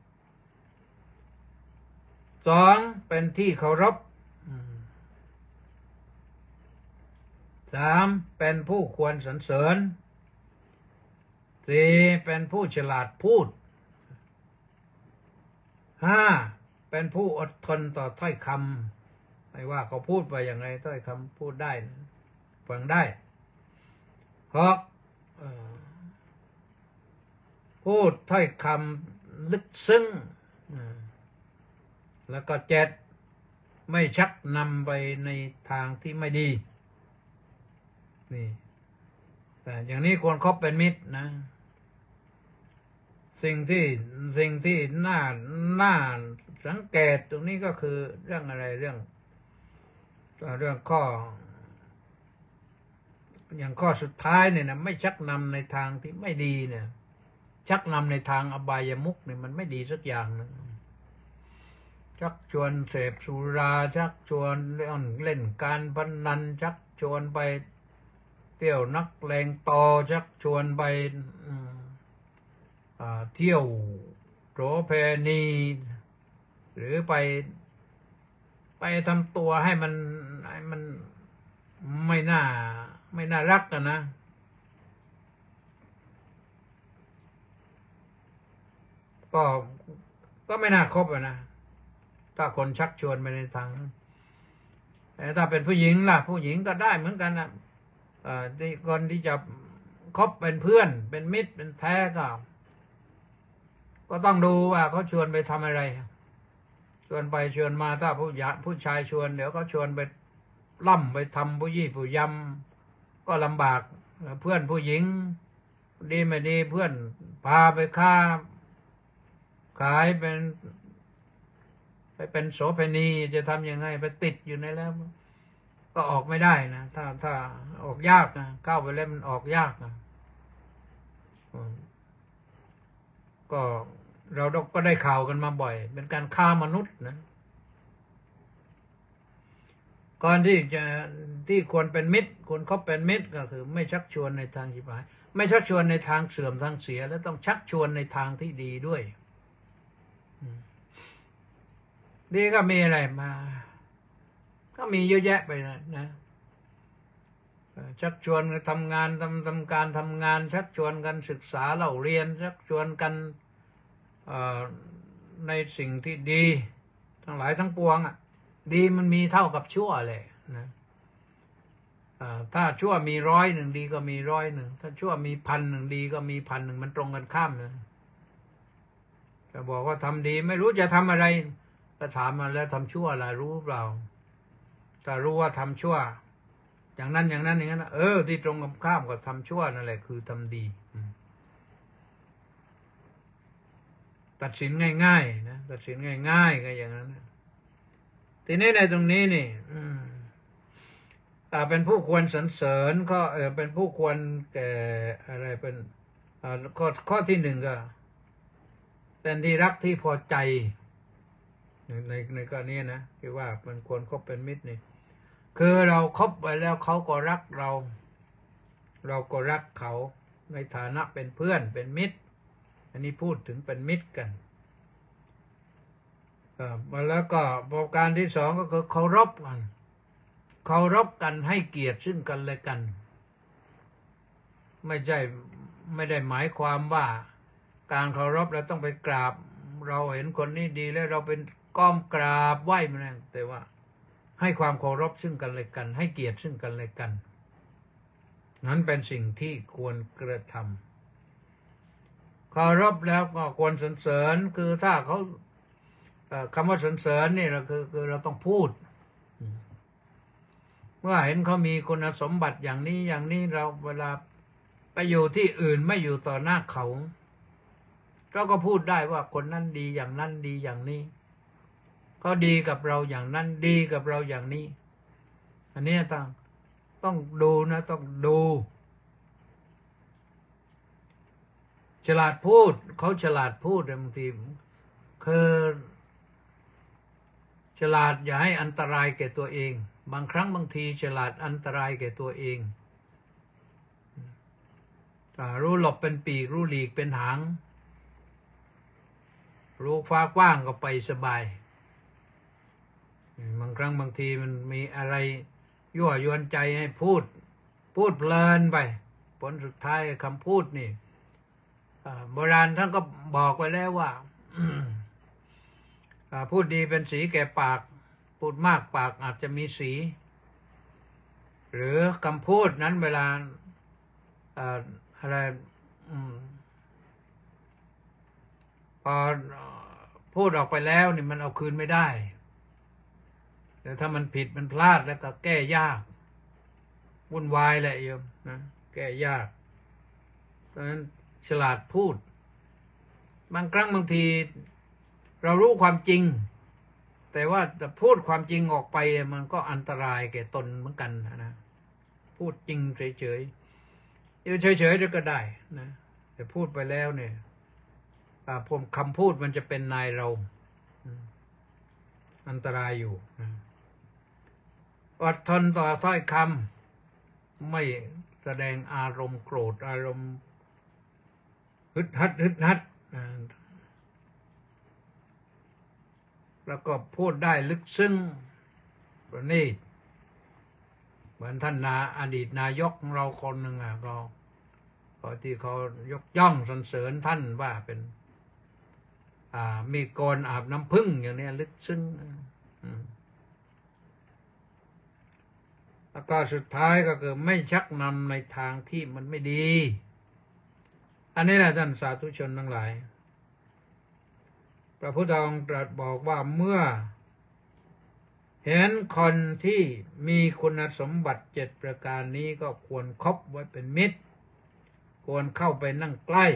2เป็นที่เคารพ3เป็นผู้ควรสรรเสริญ4เป็นผู้ฉลาดพูด5เป็นผู้อดทนต่อถ้อยคำไม่ว่าเขาพูดไปอย่างไรถ้อยคำพูดได้นะฟังได้6พูดถ้อยคำลึกซึ้งแล้วก็7ไม่ชักนำไปในทางที่ไม่ดีนี่อย่างนี้ควรคบเป็นมิตรนะสิ่งที่น่าสังเกตตรงนี้ก็คือเรื่องอะไรเรื่องข้ออย่างข้อสุดท้ายเนี่ยนะไม่ชักนำในทางที่ไม่ดีเนี่ยชักนำในทางอบายมุขเนี่ยมันไม่ดีสักอย่างนึงชักชวนเสพสุราชักชวนเล่นการพนันชักชวนไปเที่ยวนักเลงต่อชักชวนไปเที่ยวโสเภณีหรือไปทำตัวให้มันไม่น่ารักกันนะก็ไม่น่าคบนะถ้าคนชักชวนไปในทางแต่ถ้าเป็นผู้หญิงล่ะผู้หญิงก็ได้เหมือนกันนะที่คนที่จะคบเป็นเพื่อนเป็นมิตรเป็นแท้ก็ต้องดูว่าเขาชวนไปทำอะไรชวนไปชวนมาถ้าผู้ชายชวนเดี๋ยวเขาชวนไปล่ำไปทำผู้ยี่ผู้ยำก็ลำบากเพื่อนผู้หญิงดีไม่ดีเพื่อนพาไปค้าขายเป็นโสเภณีจะทำยังไงไปติดอยู่ในแล้วก็ออกไม่ได้นะถ้าออกยากนะเข้าไปแล้วมันออกยากนะก็เราก็ได้ข่าวกันมาบ่อยเป็นการฆ่ามนุษย์นะก่อนที่ควรเป็นมิตรควรคบเป็นมิตรก็คือไม่ชักชวนในทางชิบหายไม่ชักชวนในทางเสื่อมทางเสียแล้วต้องชักชวนในทางที่ดีด้วยดีก็มีอะไรมาก็มีเยอะแยะไปนะชักชวนทำงานทำการทำงานชักชวนกันศึกษาเล่าเรียนชักชวนกันในสิ่งที่ดีทั้งหลายทั้งปวงอ่ะดีมันมีเท่ากับชั่วเลยนะถ้าชั่วมี100ดีก็มี100ถ้าชั่วมี1,000ดีก็มี1,000มันตรงกันข้ามนะจะบอกว่าทำดีไม่รู้จะทำอะไรก็ถามมาแล้วทำชั่วอะไรรู้เปล่าถ้ารู้ว่าทำชั่วอย่างนั้นอย่างนั้นที่ตรงกันข้ามกับทำชั่วนั่นแหละคือทำดีตัดสินง่ายๆนะตัดสินง่ายๆก็อย่างนั้นทีนี้ในตรงนี้นี่เป็นผู้ควรสรรเสริญก็เป็นผู้ควรแก่อะไรเป็นข้อที่1ก็เป็นที่รักที่พอใจในกรณีนะที่ว่ามันควรคบเป็นมิตรนี่คือเราคบไปแล้วเขาก็รักเราก็รักเขาในฐานะเป็นเพื่อนเป็นมิตรอันนี้พูดถึงเป็นมิตรกันแล้วก็ประการที่2ก็คือเคารพกันให้เกียรติซึ่งกันและกันไม่ได้หมายความว่าการเคารพเราต้องไปกราบเราเห็นคนนี้ดีแล้วเราเป็นก้มกราบไหว้มันนั่นแต่ว่าให้ความเคารพซึ่งกันและกันให้เกียรติซึ่งกันและกันนั้นเป็นสิ่งที่ควรกระทำเคารพแล้วก็ควรสรรเสริญคือถ้าเขาคำว่าสรรเสริญนี่เราคือเราต้องพูดเมื่อเห็นเขามีคุณสมบัติอย่างนี้เราเวลาไปอยู่ที่อื่นไม่อยู่ต่อหน้าเขาก็พูดได้ว่าคนนั้นดีอย่างนั้นดีอย่างนี้ก็ดีกับเราอย่างนั้นดีกับเราอย่างนี้อันนี้ต้องดูนะต้องดูฉลาดพูดเขาฉลาดพูดบางทีคือฉลาดอย่าให้อันตรายแก่ตัวเองบางครั้งบางทีฉลาดอันตรายแก่ตัวเองรู้หลบเป็นปีกรู้หลีกเป็นหางรู้ฟ้ากว้างก็ไปสบายบางครั้งบางทีมันมีอะไรยั่วยวนใจให้พูดเพลินไปผลสุดท้ายคำพูดนี่โบราณท่านก็บอกไว้แล้วว่าพูดดีเป็นสีแก่ปากพูดมากปากอาจจะมีสีหรือคำพูดนั้นเวลาอะไรพอพูดออกไปแล้วนี่มันเอาคืนไม่ได้แต่ถ้ามันผิดมันพลาดแล้วก็แก้ยากวุ่นวายแหละโยมนะแก้ยากเพราะฉะนั้นฉลาดพูดบางครั้งบางทีเรารู้ความจริงแต่ว่าจะพูดความจริงออกไปมันก็อันตรายแก่ตนเหมือนกันนะพูดจริงเฉยๆเฉยๆก็ได้นะแต่พูดไปแล้วเนี่ยคำพูดมันจะเป็นนายเราอันตรายอยู่อดทนต่อถ้อยคำไม่แสดงอารมณ์โกรธอารมณ์ฮึดฮัดแล้วก็พูดได้ลึกซึ้งประณีตเหมือนท่านอดีตนายกของเราคนหนึ่งก็ที่เขายกย่องสรรเสริญท่านว่าเป็นมีกรอาบน้ำผึ้งอย่างนี้ลึกซึ้งแล้วก็สุดท้ายก็คือไม่ชักนำในทางที่มันไม่ดีอันนี้แหละท่านสาธุชนทั้งหลายพระพุทธองค์ตรัสบอกว่าเมื่อเห็นคนที่มีคุณสมบัติ7ประการนี้ก็ควรคบไว้เป็นมิตรควรเข้าไปนั่งใกล้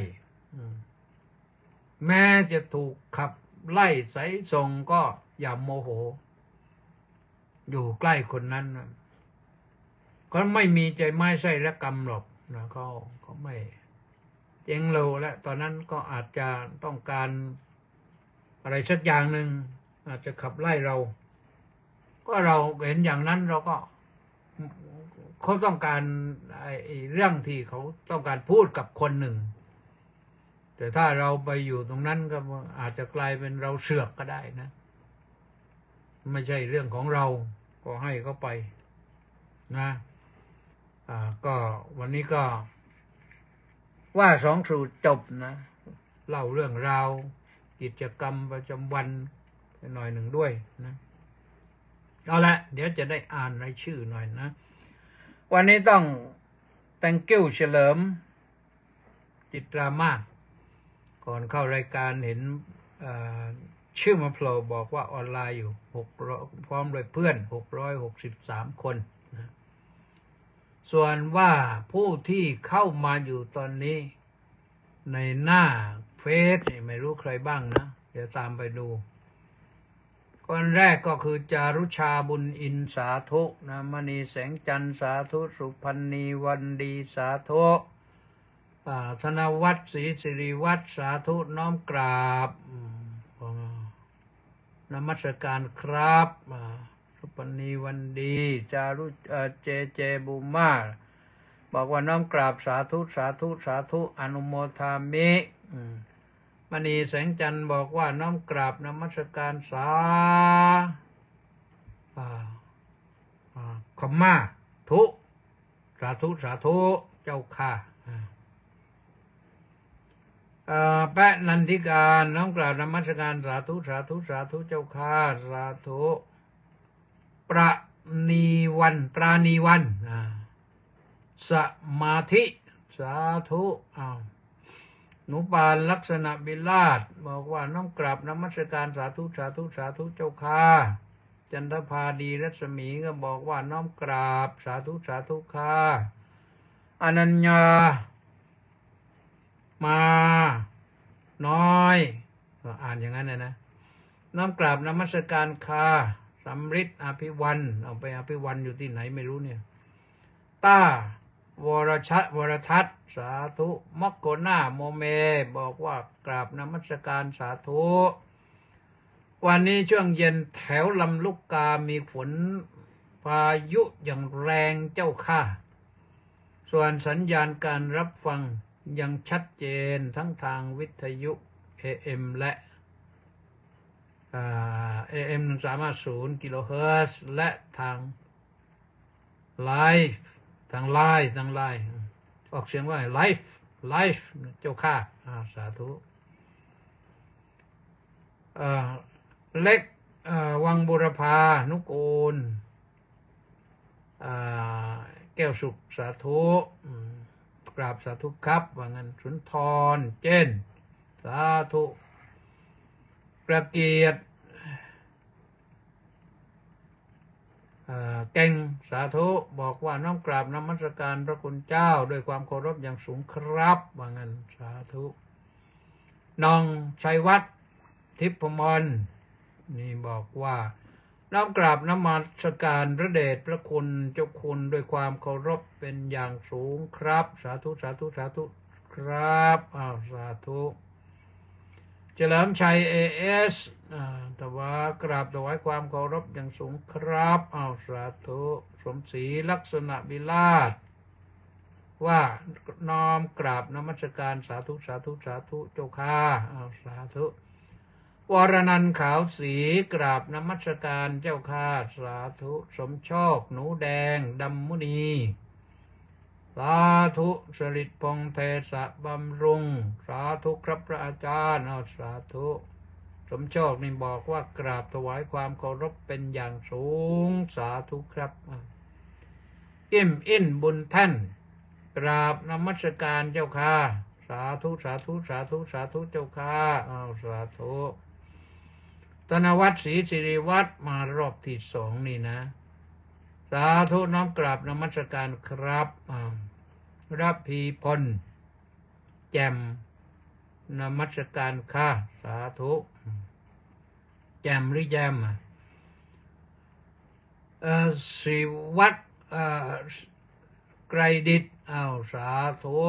แม้จะถูกขับไล่ไสส่งก็อย่าโมโหอยู่ใกล้คนนั้นเขาไม่มีใจไม้ไส้ระกรรมหรอกนะเขาไม่เจ๊งโลแล้วตอนนั้นก็อาจจะต้องการอะไรสักอย่างหนึ่งอาจจะขับไล่เราก็เราเห็นอย่างนั้นเราก็เขาต้องการเรื่องที่เขาต้องการพูดกับคนหนึ่งแต่ถ้าเราไปอยู่ตรงนั้นก็อาจจะกลายเป็นเราเสือกก็ได้นะไม่ใช่เรื่องของเราก็ให้เขาไปนะก็วันนี้ก็ว่าสองสูตรจบนะเล่าเรื่องราวกิจกรรมประจำวันไปหน่อยหนึ่งด้วยนะเอาละเดี๋ยวจะได้อ่านรายชื่อหน่อยนะวันนี้ต้อง thank you เฉลิมจิตรามาศก่อนเข้ารายการเห็นชื่อมาโผล่บอกว่าออนไลน์อยู่600พร้อมด้วยเพื่อน663คนนะส่วนว่าผู้ที่เข้ามาอยู่ตอนนี้ในหน้าเฟซไม่รู้ใครบ้างนะเดี๋ยวตามไปดูคนแรกก็คือจารุชาบุญอินสาธุนะมณีแสงจันทร์สาธุสุพันณีวันดีสาธุธนวัฒน์ศรีสิริวัฒน์สาธุน้อมกราบนมัสการครับสุพันณีวันดีจารุเจบูมาบอกว่าน้อมกราบสาธุสาธุสาธุอนุโมทามิมณีแสงจันทร์บอกว่าน้อมกราบนมัสการสาขมาทุสาธุสาธุเจ้าค่ะแปะนันทิการน้อมกราบนมัสการสาธุสาธุสาธุเจ้าค่ะสาธุปราณีวันสมาธิสาธุหนูปานลักษณะบิลาศบอกว่าน้อมกราบนมัสการสาธุสาธุสาธุเจ้าค่ะจันทภาดีรัศมีก็บอกว่าน้อมกราบสาธุสาธุค่ะอนัญญามาน้อยอ่านอย่างนั้นนะน้อมกราบนมัสการค่ะสำริดอภิวันเอาไปอภิวันอยู่ที่ไหนไม่รู้เนี่ยต้าวรทัศน์สาธุมอกโกนาโมเมบอกว่ากราบนมัสการสาธุวันนี้ช่วงเย็นแถวลำลูกกามีฝนพายุอย่างแรงเจ้าค่ะส่วนสัญญาณการรับฟังยังชัดเจนทั้งทางวิทยุ AM และ AM 130 กิโลเฮิรตซ์และทางไลฟ์ออกเสียงว่าไลฟ์เจ้าค่ะสาธุเล็กวังบุรพานุกูลแก้วสุขสาธุกราบสาธุครับว่างั้นสุนทรเจนสาธุประเกียรติเก่งสาธุบอกว่าน้อมกราบนมัสการพระคุณเจ้าด้วยความเคารพอย่างสูงครับว่างั้นสาธุน้องชัยวัฒน์ทิพมรนี่บอกว่าน้อมกราบนมัสการพระเดชพระคุณเจ้าคุณด้วยความเคารพเป็นอย่างสูงครับสาธุสาธุสาธุครับสาธุเฉลิมชัย AS แต่ว่ากราบถวายความเคารพอย่างสูงครับสาธุสมศรีลักษณะบิลาศว่าน้อมกราบนมัสการสาธุสาธุสาธุเจ้าค่ะสาธุวรนันท์ขาวศรีกราบนมัสการเจ้าค่ะสาธุสมโชคหนูแดงดำมุนีสาธุสริตพงษ์เทศบำรุงสาธุครับพระอาจารย์สาธุสมโชคนี่บอกว่ากราบถวายความเคารพเป็นอย่างสูงสาธุครับอินบุญท่านกราบนมัสการเจ้าค่ะสาธุสาธุสาธุสาธุเจ้าค่ะสาธุธนวัฒน์ศรีสิริวัฒน์มารอบที่2นี่นะสาธุน้อมกราบนมัสการครับรับพีพลแจ่มนมัสการค่ะสาธุแจ่มหรือแจ่มศิวัตรไกรดิษฐ์สาธุ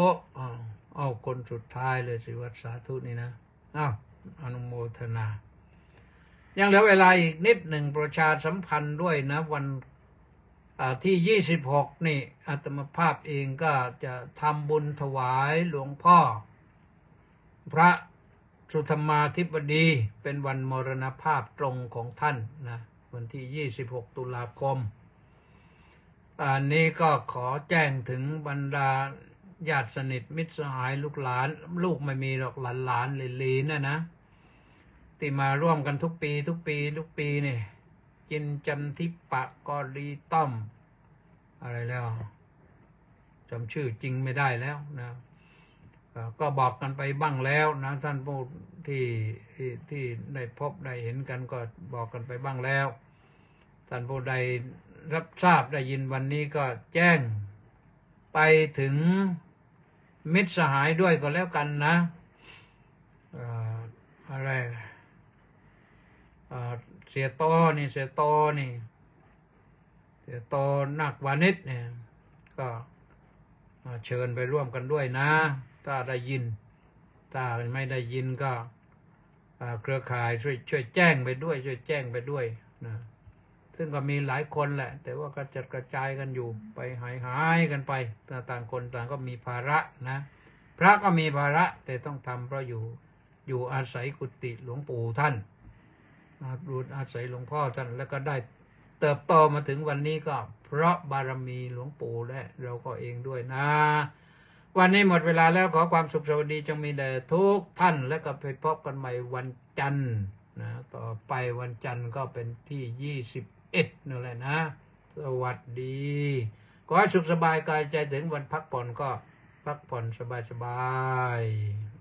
คนสุดท้ายเลยศิวัตรสาธุนี่นะอนุโมทนายังเหลือเวลาอีกนิดหนึ่งประชาสัมพันธ์ด้วยนะวันที่26นี่อาตมาภาพเองก็จะทำบุญถวายหลวงพ่อพระสุธรรมาธิบดีเป็นวันมรณภาพตรงของท่านนะวันที่26ตุลาคมอันนี้ก็ขอแจ้งถึงบรรดาญาติสนิทมิตรสหายลูกหลานลูกไม่มีหรอกหลานๆลีๆนะที่มาร่วมกันทุกปีนี่จินจันทิปะกอรีต้อมอะไรแล้วจำชื่อจริงไม่ได้แล้วนะก็บอกกันไปบ้างแล้วนะท่านผู้ที่ได้พบได้เห็นกันก็บอกกันไปบ้างแล้วท่านผู้ใดรับทราบได้ยินวันนี้ก็แจ้งไปถึงมิตรสหายด้วยก็แล้วกันนะอะไรเสียโตนักวานิชเนี่ยก็เชิญไปร่วมกันด้วยนะถ้าได้ยินถ้าไม่ได้ยินก็เครือข่ายช่วยแจ้งไปด้วยนะซึ่งก็มีหลายคนแหละแต่ว่าก็จัดกระจายกันอยู่ไปหายกันไปต่างคนต่างก็มีภาระนะพระก็มีภาระแต่ต้องทำเพราะอยู่อาศัยกุฏิหลวงปู่ท่านดูอาศัยหลวงพ่อท่านแล้วก็ได้เติบโตมาถึงวันนี้ก็เพราะบารมีหลวงปู่และเราก็เองด้วยนะวันนี้หมดเวลาแล้วขอความสุขสวัสดีจงมีแด่ทุกท่านแล้วก็ไปพบกันใหม่วันจันทร์นะต่อไปวันจันทร์ก็เป็นที่21นั่นแหละนะสวัสดีขอให้สุขสบายกายใจถึงวันพักผ่อนก็พักผ่อนสบาย